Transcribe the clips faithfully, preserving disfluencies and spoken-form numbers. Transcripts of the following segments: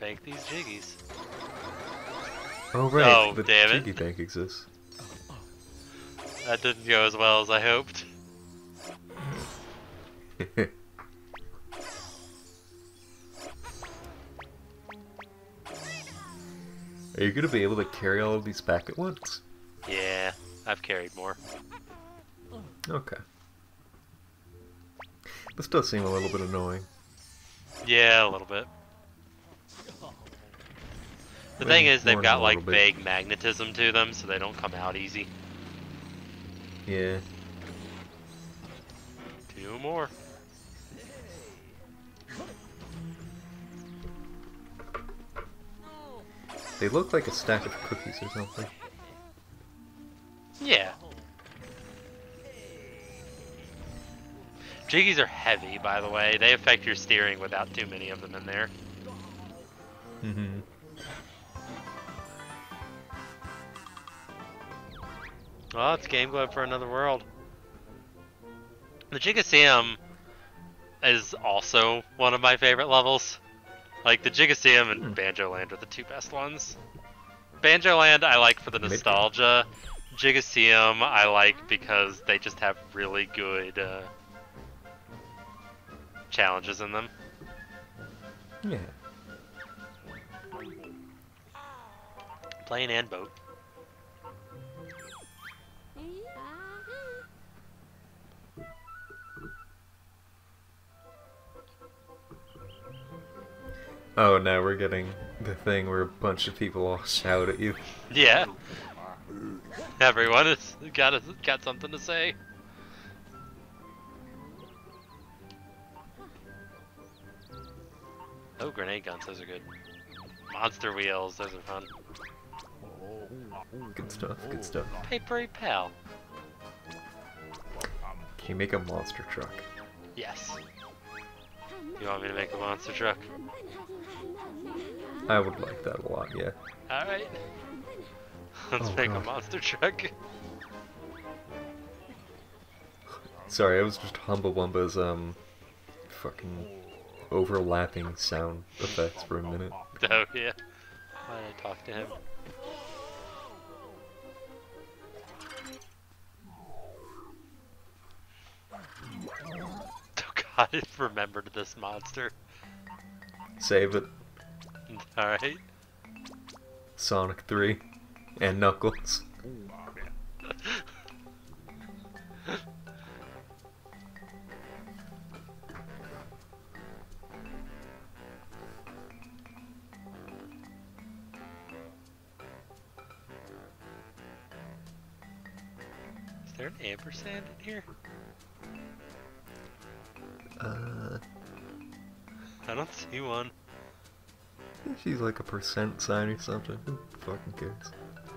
bank these jiggies. Oh right, Oh, the damn it. Jiggy Bank exists. That didn't go as well as I hoped. Are you gonna be able to carry all of these back at once? Yeah, I've carried more. Okay. This does seem a little bit annoying. Yeah, a little bit. The Maybe thing is, they've more than got a like little bit. vague magnetism to them, so they don't come out easy. Yeah. Two more. They look like a stack of cookies or something. Yeah. Jiggies are heavy, by the way. They affect your steering without too many of them in there. Mm-hmm. Oh, it's Game Glove for another world. The Gigaseum is also one of my favorite levels. Like, the Gigaseum and Hmm. Banjo Land are the two best ones. Banjo Land I like for the nostalgia. Gigaseum I like because they just have really good uh, challenges in them. Yeah. Plane and boat. Oh, now we're getting the thing where a bunch of people all shout at you. Yeah. Everyone has got a, got something to say. Oh, grenade guns, those are good. Monster wheels, those are fun. Good stuff, good stuff. Papery pal. Can you make a monster truck? Yes. You want me to make a monster truck? I would like that a lot, yeah. Alright. Let's Oh, make God. a monster truck. Sorry, I was just Humba Wumba's, um, fucking overlapping sound effects for a minute. Oh, yeah. Why did I talk to him? Oh god, I remembered this monster. Save it. Alright. Sonic three. And Knuckles. Is there an ampersand in here? Uh, I don't see one. she's like a percent sign or something. Who fucking cares?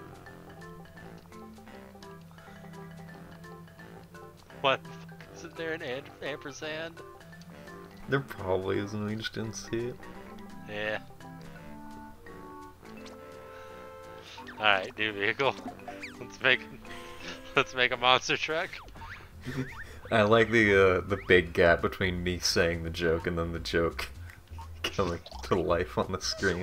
What the fuck? Isn't there an am- ampersand? There probably isn't, we just didn't see it. Yeah. Alright, new vehicle. Let's make let's make a monster truck. I like the uh, the big gap between me saying the joke and then the joke coming to life on the screen.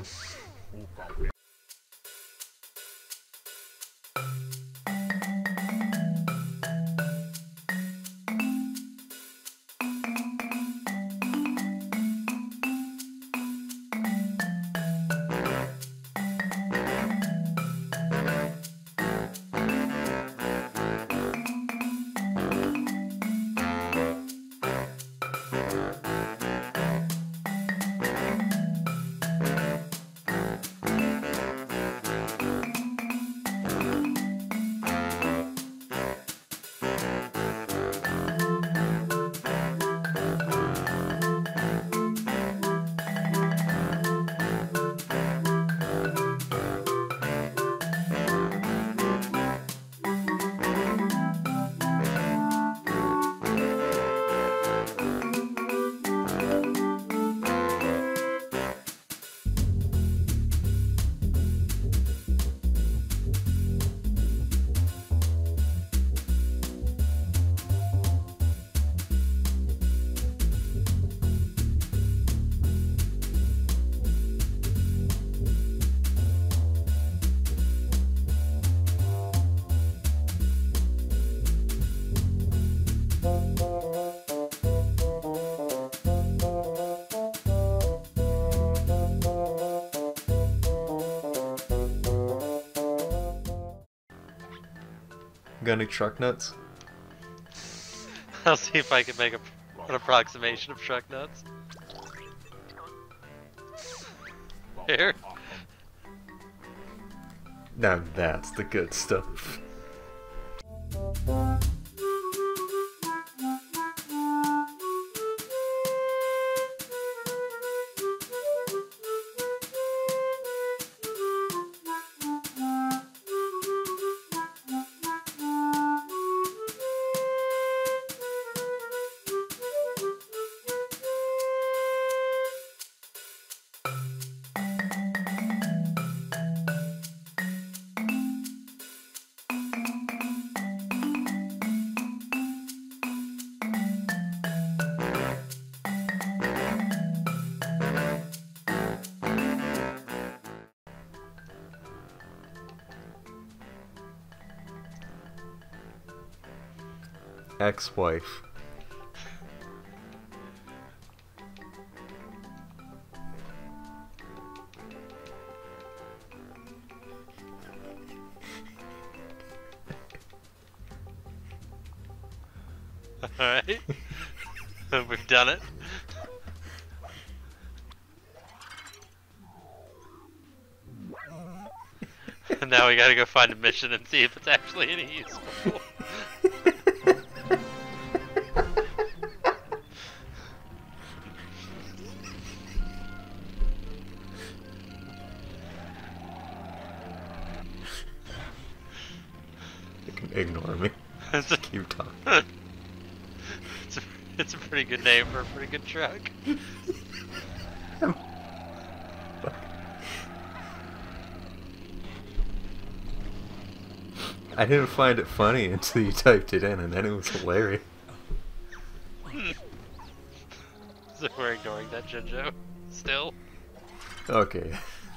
Got any truck nuts? I'll see if I can make a, an approximation of truck nuts. Here. Now that's the good stuff. Ex-wife. Alright. We've done it. And now we gotta go find a mission and see if it's actually any useful. You can ignore me. It's a, Keep talking. it's, a, it's a pretty good name for a pretty good truck. I didn't find it funny until you typed it in, and then it was hilarious. So we're ignoring that Jinjo still. Okay.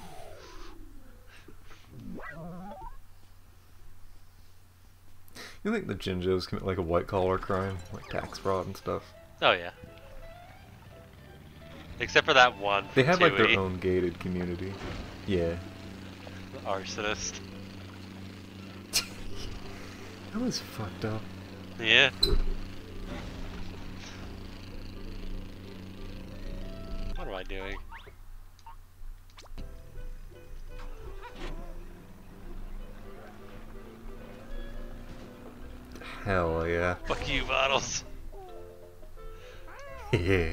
You think the Jinjos commit like a white collar crime, like tax fraud and stuff? Oh yeah. Except for that one. They have like Tui, their own gated community. Yeah. the arsonist. That was fucked up. Yeah. What am I doing? Hell yeah. Fuck you, bottles. Yeah.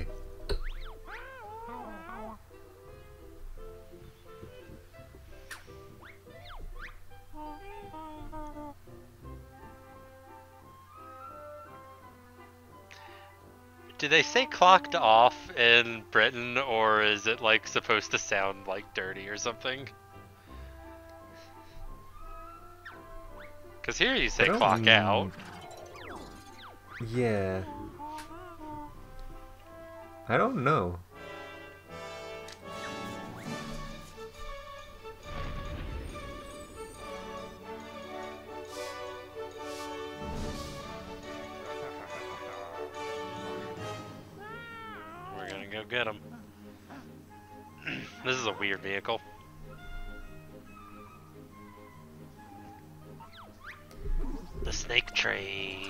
Do they say clocked off in Britain, or is it like supposed to sound like dirty or something? Because here you say clock know. out. Yeah. I don't know. We're gonna go get him. This is a weird vehicle. The snake train.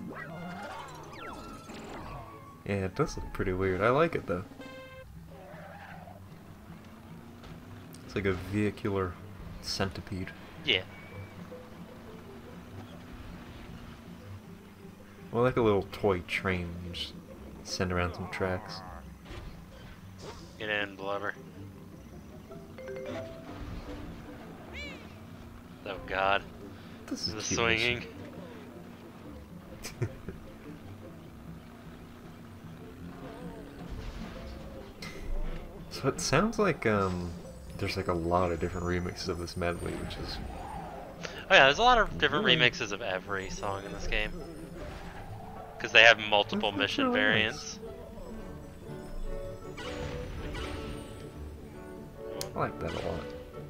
Yeah, it does look pretty weird. I like it though. It's like a vehicular centipede. Yeah. Well, like a little toy train. You just send around some tracks. Get in, blubber. Oh god. This is The cute swinging. mission. So it sounds like um, there's like a lot of different remixes of this medley, which is Oh yeah, there's a lot of different Really? remixes of every song in this game. Because they have multiple That's mission really variants. I like that a lot.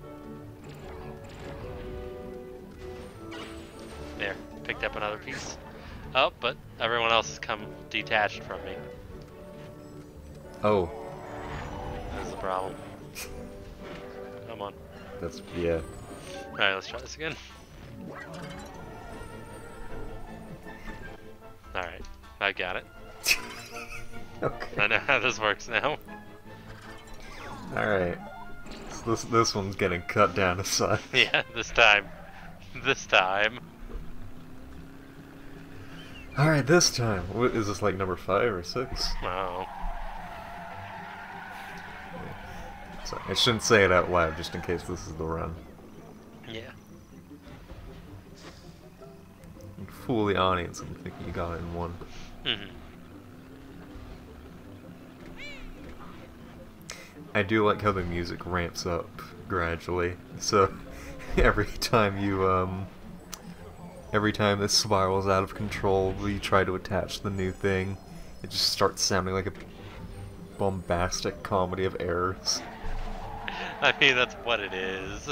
There, picked up another piece. Oh, but everyone else has come detached from me. Oh, That's the problem. Come on. that's yeah. Alright, let's try this again. Alright, I got it. Okay. I know how this works now. Alright. So this, this one's getting cut down to size. Yeah, this time. This time. Alright, this time. What, is this like number five or six? Oh. So I shouldn't say it out loud just in case this is the run. Yeah. You fool the audience and think you got it in one. Mm-hmm. I do like how the music ramps up gradually. So every time you um every time this spirals out of control, you try to attach the new thing, it just starts sounding like a bombastic comedy of errors. I mean, that's what it is.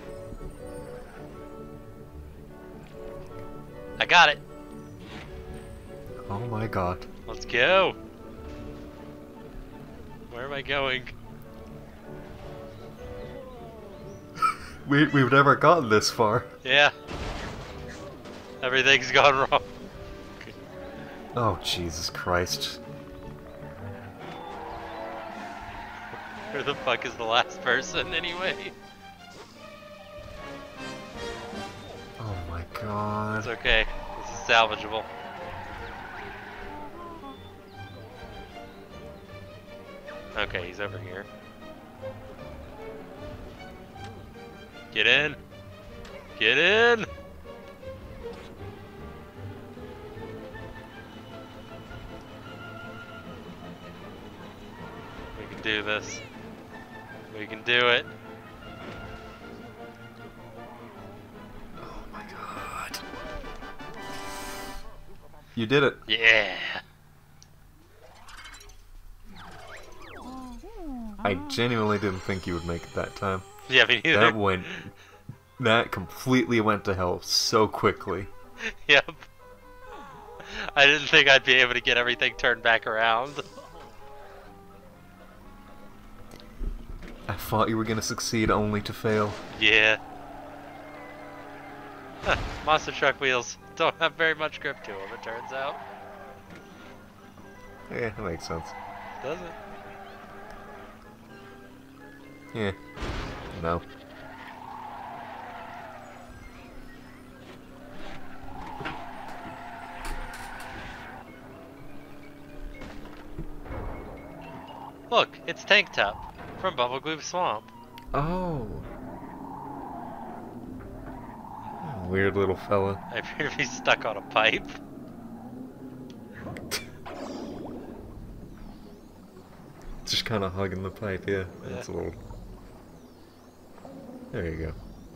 I got it. Oh my god. Let's go. Where am I going? We, we've never gotten this far. Yeah. Everything's gone wrong. Oh, Jesus Christ. Who the fuck is the last person anyway? Oh my god. It's okay. This is salvageable. Okay, he's over here. Get in! Get in! We can do this. We can do it. Oh my god. You did it. Yeah! I genuinely didn't think you would make it that time. Yeah, me neither. That went... That completely went to hell so quickly. Yep. I didn't think I'd be able to get everything turned back around. I thought you were gonna succeed only to fail. Yeah. Huh, monster truck wheels don't have very much grip to them, it turns out. Yeah, that makes sense. Does it? Yeah. No. Look, it's Tank Top from Bubblegloop Swamp. Oh. Weird little fella. I appear to be stuck on a pipe. Just kind of hugging the pipe, yeah. Yeah. That's a little... There you go.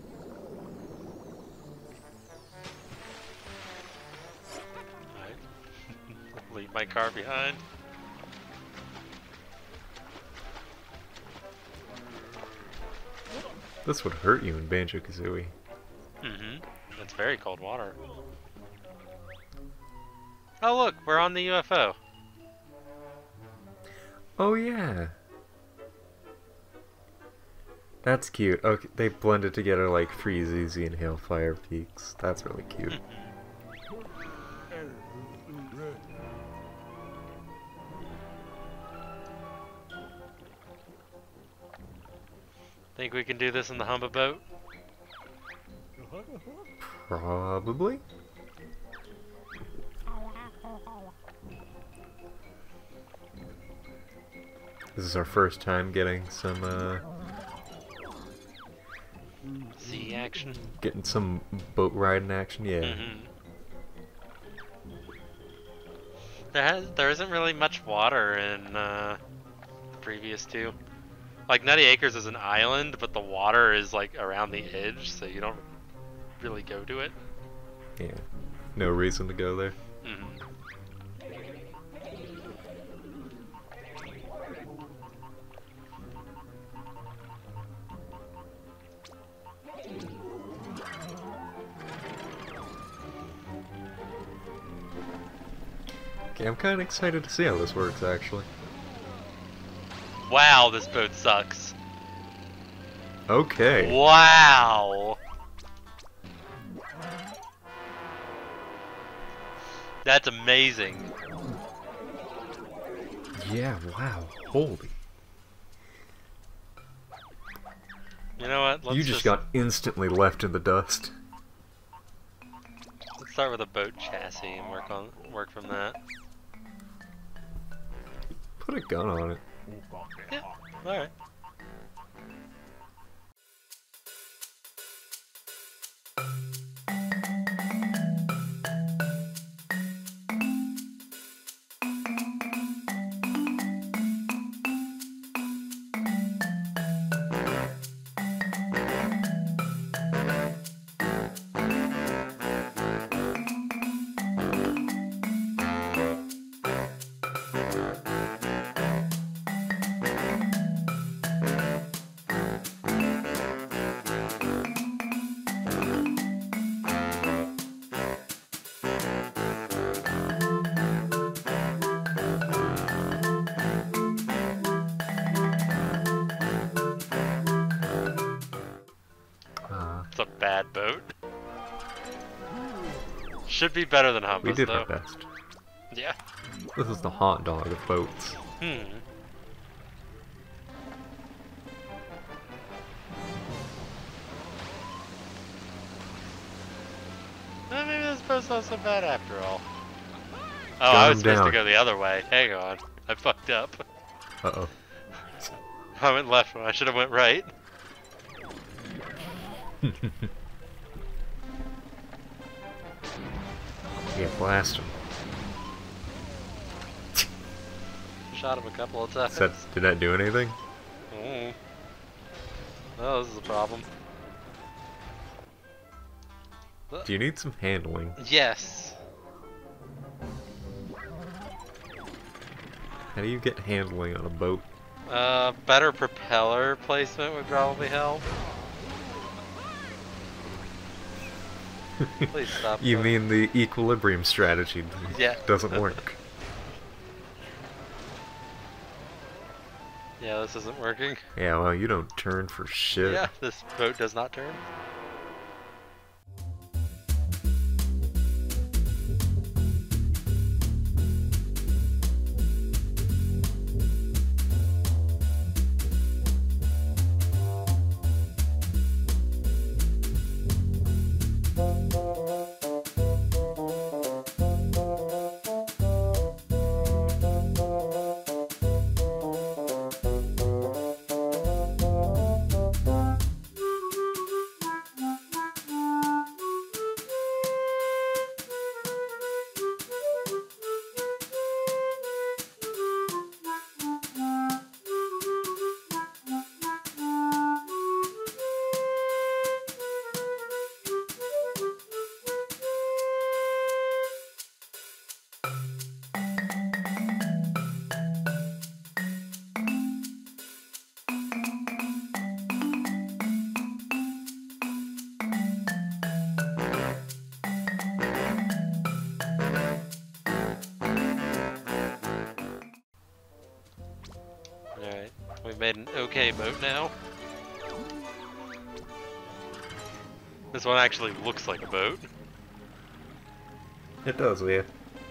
Alright. Leave my car behind. This would hurt you in Banjo-Kazooie. Mm-hmm. It's very cold water. Oh look, we're on the U F O. Oh yeah. That's cute. Okay, they blended together like Freeze Easy and Hailfire Peaks. That's really cute. Think we can do this in the Humba boat? Probably. This is our first time getting some, uh... Sea action? Getting some boat riding action, yeah. Mm-hmm. There has there isn't really much water in uh, the previous two. Like Nutty Acres is an island, but the water is like around the edge, so you don't really go to it. Yeah. No reason to go there. Mm-hmm. Okay, I'm kind of excited to see how this works, actually. Wow, this boat sucks. Okay. Wow. That's amazing. Yeah, wow. Holy. You know what? Let's you just, just got instantly left in the dust. Let's start with a boat chassis and work on work from that. Put a gun on it. Yeah. All right. It's a bad boat. Should be better than Hummus, We did though. our best. Yeah. This is the hot dog of boats. Hmm. Well, maybe this boat's not so bad after all. Oh, I Gun was supposed down. to go the other way. Hang on. I fucked up. Uh-oh. I went left when I should have went right. Yeah, blast him. Shot him a couple of times. That, did that do anything? Mm. Oh, this is a problem. Do you need some handling? Yes. How do you get handling on a boat? Uh, better propeller placement would probably help. Please stop. You that. mean the equilibrium strategy Yeah. doesn't work? Yeah, this isn't working. Yeah, well, you don't turn for shit. Yeah, this boat does not turn. Alright, we've made an okay boat now. This one actually looks like a boat. It does, yeah.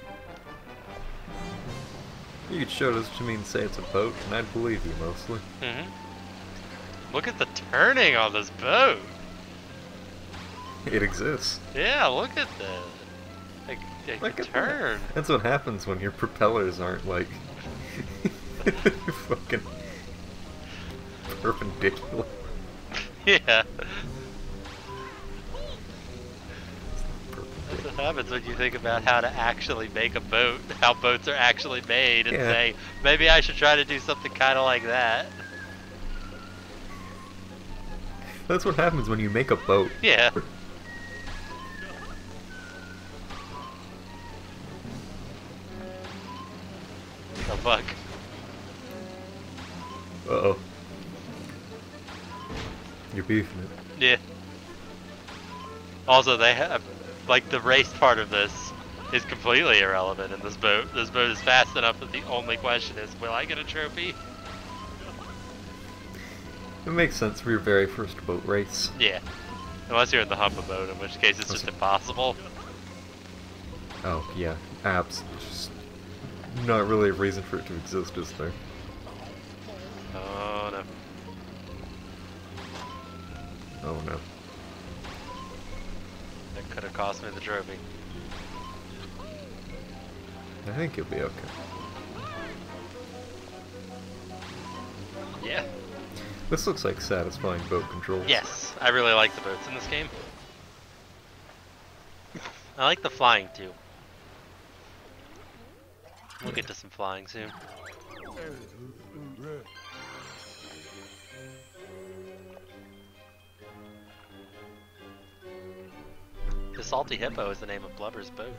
You could show this to me and say it's a boat, and I'd believe you mostly. Mm-hmm. Look at the turning on this boat! It exists. Yeah, look at that. Like, it Look can at turn. that. That's what happens when your propellers aren't like fucking perpendicular. Yeah. That's what happens when you think about how to actually make a boat, how boats are actually made, and Yeah. say, maybe I should try to do something kind of like that. That's what happens when you make a boat. Yeah. Oh, fuck. Uh-oh. You're beefing it. Yeah. Also, they have, like, the race part of this is completely irrelevant in this boat. This boat is fast enough that the only question is, will I get a trophy? It makes sense for your very first boat race. Yeah. Unless you're in the Humpa boat, in which case it's just impossible. Oh, yeah. Apps. Just not really a reason for it to exist, is there? Oh no. Oh no. That could have cost me the trophy. I think you'll be okay. Yeah. This looks like satisfying boat controls. Yes, I really like the boats in this game. I like the flying too. We'll get to some flying soon. The Salty Hippo is the name of Blubber's boat.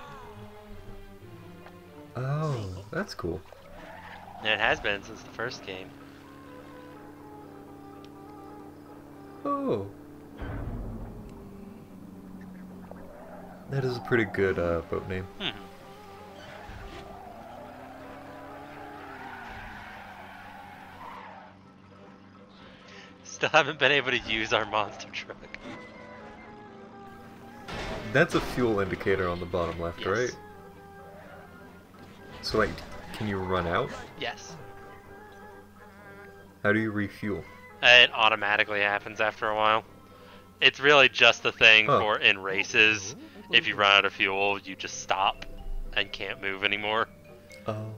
Oh, that's cool. And it has been since the first game. Oh. That is a pretty good uh, boat name. Hmm. Still haven't been able to use our monster truck. That's a fuel indicator on the bottom left, Yes. right? So like, can you run out? Yes. How do you refuel? It automatically happens after a while. It's really just a thing Oh. for in races. If you run out of fuel, you just stop and can't move anymore. Oh.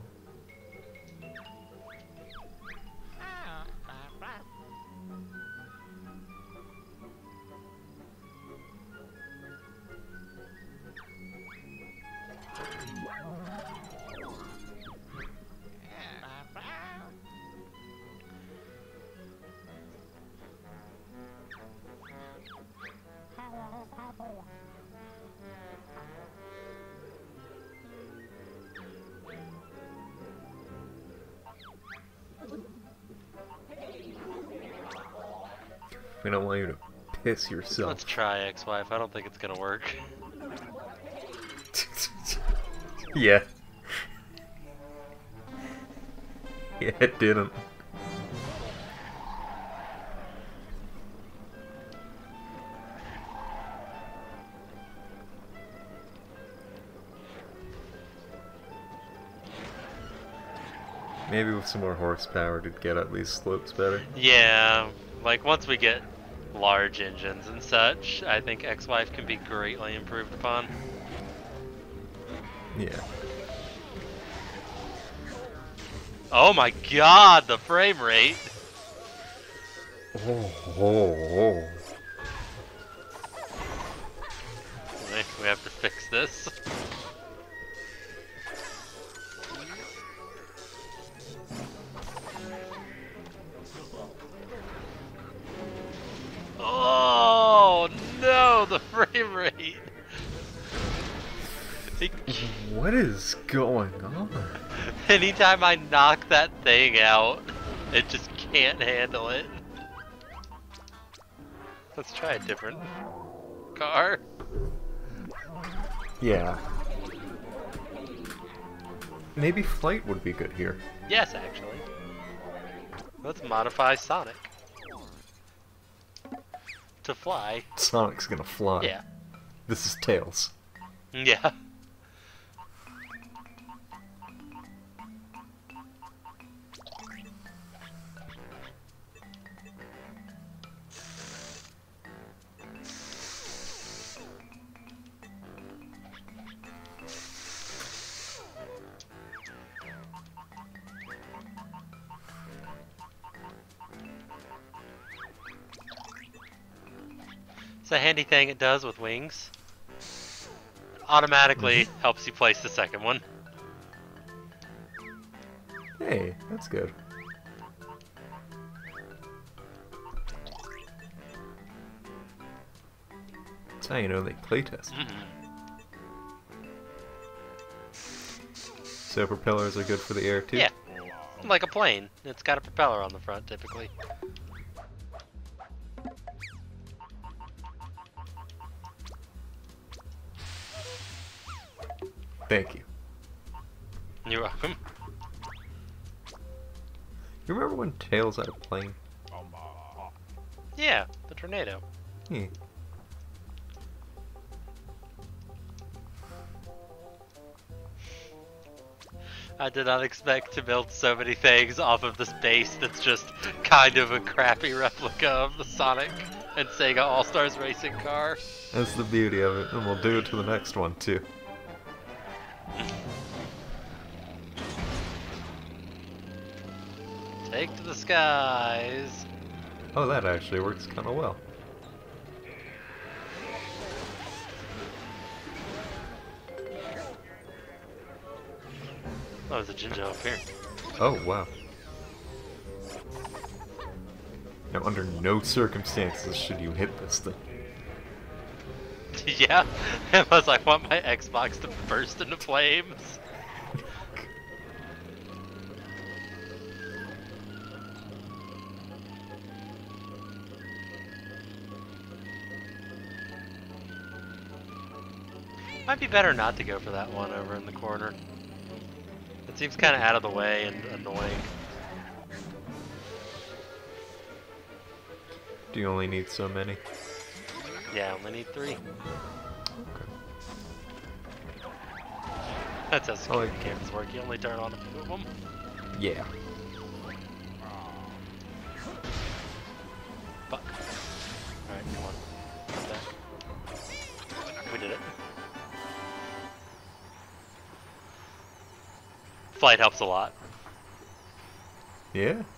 We don't want you to piss yourself. Let's try ex-wife. I don't think it's gonna work. Yeah. Yeah, it didn't. Maybe with some more horsepower to get up these slopes better. Yeah, like once we get large engines and such, I think ex-wife can be greatly improved upon. Yeah. Oh my god, the frame rate! Oh, oh, oh. Wait, we have to fix this. Oh no, the frame rate! What is going on? Anytime I knock that thing out, it just can't handle it. Let's try a different car. Yeah. Maybe flight would be good here. Yes, actually. Let's modify Sonic to fly. Sonic's gonna fly. Yeah. This is Tails. Yeah. It's a handy thing it does with wings. Automatically helps you place the second one. Hey, that's good. That's how you know they playtest. Mm-hmm. So propellers are good for the air too? Yeah. Like a plane. It's got a propeller on the front typically. Thank you. You're welcome. You remember when Tails had a plane? Yeah, the tornado. Hmm. I did not expect to build so many things off of this base that's just kind of a crappy replica of the Sonic and Sega All-Stars racing car. That's the beauty of it, and we'll do it to the next one too. Take to the skies. Oh, that actually works kind of well. Oh, there's a Jinjo up here. Oh, wow. Now, under no circumstances should you hit this thing. Yeah, unless I want my Xbox to burst into flames. Might be better not to go for that one over in the corner. It seems kind of out of the way and annoying. Do you only need so many? Yeah, I only need three. Okay. That's how security like- cameras work. You only turn on a few of them. Yeah. Fuck. Alright, come on. Come back. We did it. Flight helps a lot. Yeah?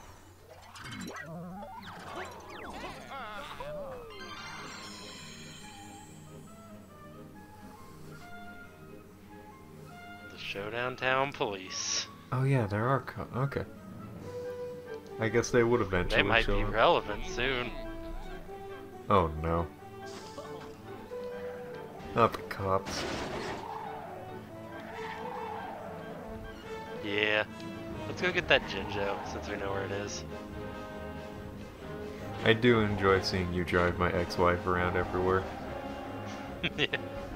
The Showdown Town Police. Oh yeah, there are co- okay. I guess they would eventually They might show be up. relevant soon. Oh no. Not the cops. Yeah. Let's go get that Jinjo, since we know where it is. I do enjoy seeing you drive my ex-wife around everywhere. Yeah.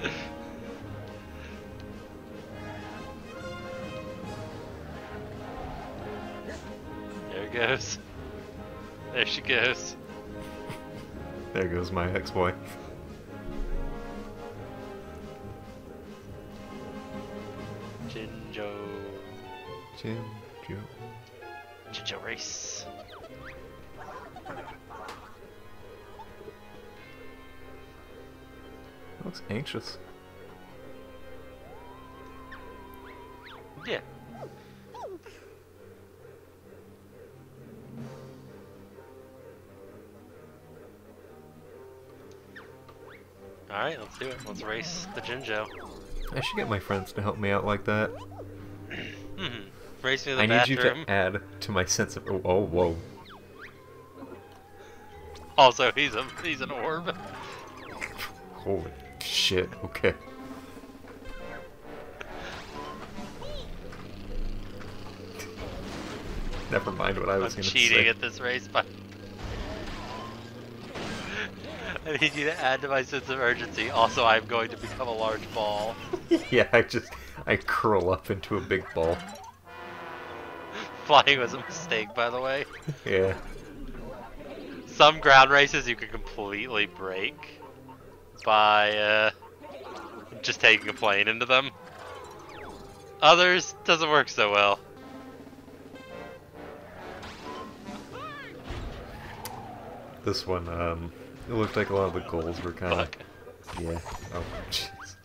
There it goes. There she goes. There goes my ex-wife. Jinjo. Jim, Joe. Jinjo race. Looks anxious. Yeah. Alright, let's do it. Let's race the Jinjo. I should get my friends to help me out like that. Hmm. Race me to the I need bathroom. you to add to my sense of. Oh, oh whoa. Also, he's a he's an orb. Holy shit, okay. Never mind what I was I'm gonna cheating say. at this race, but I need you to add to my sense of urgency. Also, I'm going to become a large ball. Yeah, I just I curl up into a big ball. Flying was a mistake, by the way. Yeah. Some ground races you can completely break by uh, just taking a plane into them. Others doesn't work so well. This one, um, it looked like a lot of the goals were kind of. Fuck. Yeah. Oh, jeez.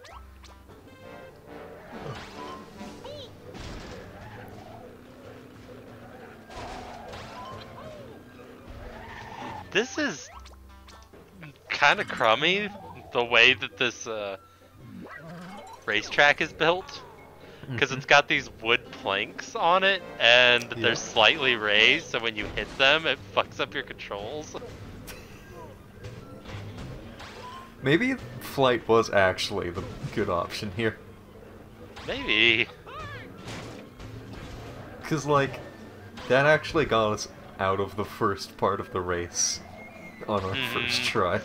This is kind of crummy, the way that this uh, racetrack is built. Because it's got these wood planks on it, and Yeah. they're slightly raised, so when you hit them, it fucks up your controls. Maybe flight was actually the good option here. Maybe. Because, like, that actually got us out of the first part of the race on our Mhm. first try.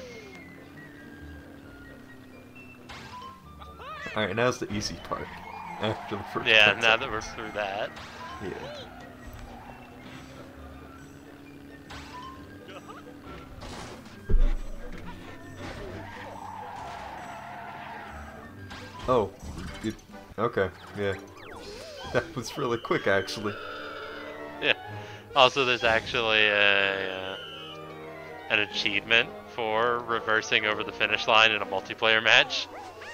Alright, now's the easy part. After the first Yeah, ten now that we're seconds. through that. Yeah. Oh, it, okay, yeah. That was really quick, actually. Yeah. Also, there's actually a, uh, an achievement for reversing over the finish line in a multiplayer match.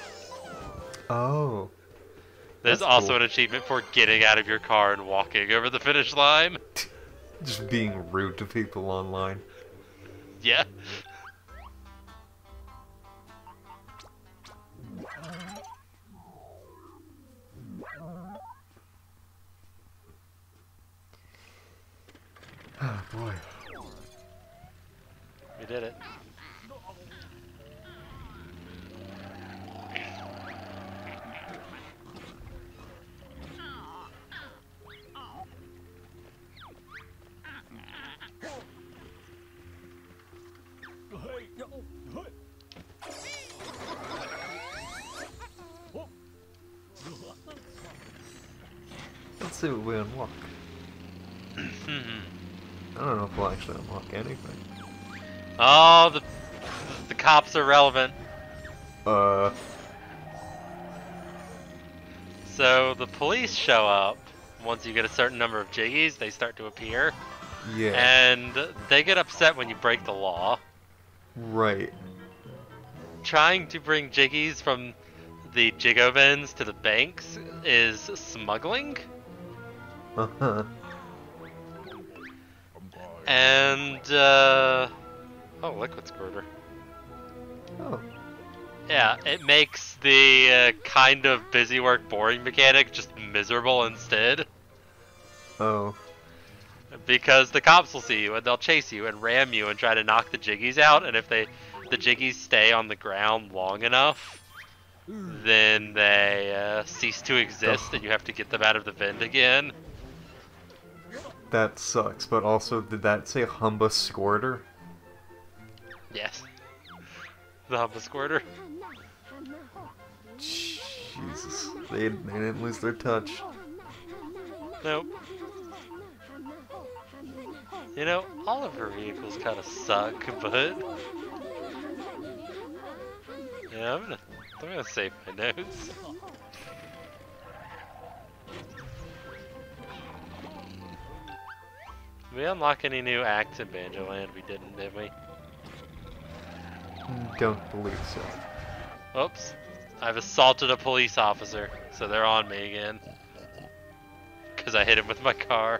Oh. There's That's also cool. an achievement for getting out of your car and walking over the finish line. Just being rude to people online. Yeah. Oh boy. We did it. Let's see what we unlock. I don't know if we'll actually unlock anything. Oh, the the cops are relevant. Uh. So the police show up. Once you get a certain number of jiggies, they start to appear. Yeah. And they get upset when you break the law. Right. Trying to bring jiggies from the Jiggo bins to the banks is smuggling. Uh huh. And, uh... oh, liquid squirter. Oh. Yeah, it makes the uh, kind of busy work boring mechanic just miserable instead. Oh. Because the cops will see you and they'll chase you and ram you and try to knock the jiggies out, and if they the jiggies stay on the ground long enough, then they uh, cease to exist Oh. and you have to get them out of the vent again. That sucks, but also, did that say Humba Squirter? Yes. The Humba Squirter. Jesus. They, they didn't lose their touch. Nope. You know, all of her vehicles kind of suck, but... yeah, I'm gonna, I'm gonna save my notes. Did we unlock any new acts in Banjo Land? We didn't, did we? Don't believe so. Oops. I've assaulted a police officer, so they're on me again. Because I hit him with my car.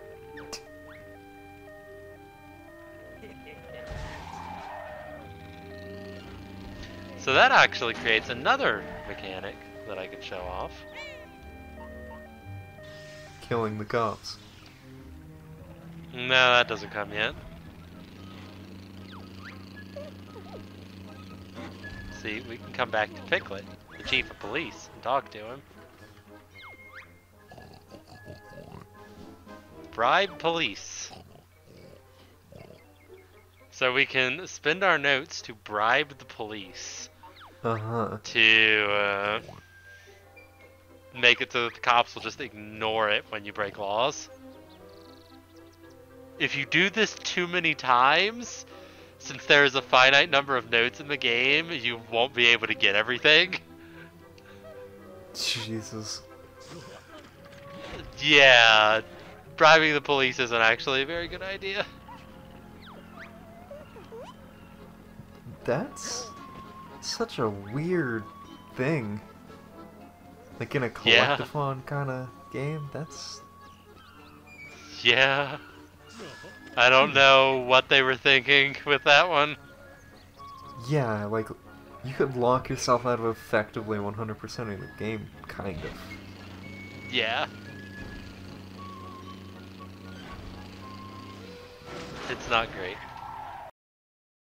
So that actually creates another mechanic that I can show off. Killing the cops. No, that doesn't come yet. See, we can come back to Piglet, the chief of police, and talk to him. Bribe police. So we can spend our notes to bribe the police. Uh-huh. To uh, make it so that the cops will just ignore it when you break laws. If you do this too many times, since there is a finite number of notes in the game, you won't be able to get everything. Jesus. Yeah, bribing the police isn't actually a very good idea. That's such a weird thing. Like in a Yeah. collectathon kind of game, that's... Yeah. I don't know what they were thinking with that one. Yeah, like, you could lock yourself out of effectively one hundred percent of the game, kind of. Yeah. It's not great.